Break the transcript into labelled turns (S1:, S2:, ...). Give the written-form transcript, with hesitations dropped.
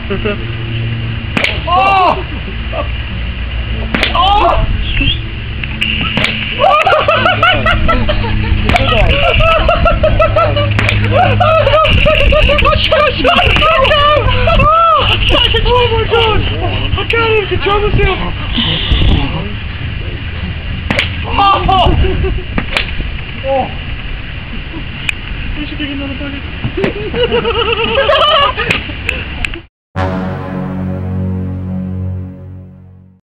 S1: Oh! Oh! Oh my god! I can't even control myself! Oh! Oh! We should dig another bucket.